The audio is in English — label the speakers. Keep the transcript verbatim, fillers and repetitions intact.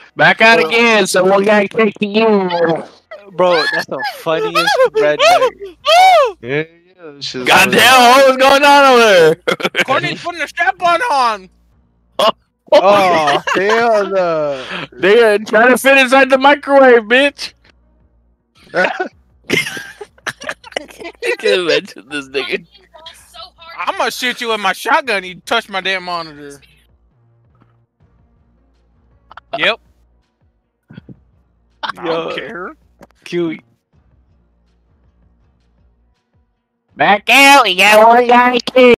Speaker 1: Back out again, so one guy kicking you.
Speaker 2: Bro, that's the funniest redneck.
Speaker 3: Yeah, yeah. Shit's
Speaker 1: Goddamn,
Speaker 3: funny.
Speaker 1: what's going on over there?
Speaker 4: Courtney's putting a strap on on.
Speaker 2: Oh, hell no.
Speaker 1: They trying to fit inside the microwave, bitch. You can imagine this nigga.
Speaker 4: I'm gonna shoot you with my shotgun. You touch my damn monitor. Yep. I
Speaker 2: Yo.
Speaker 4: don't care.
Speaker 2: Cute.
Speaker 1: Back out, we got one guy killed.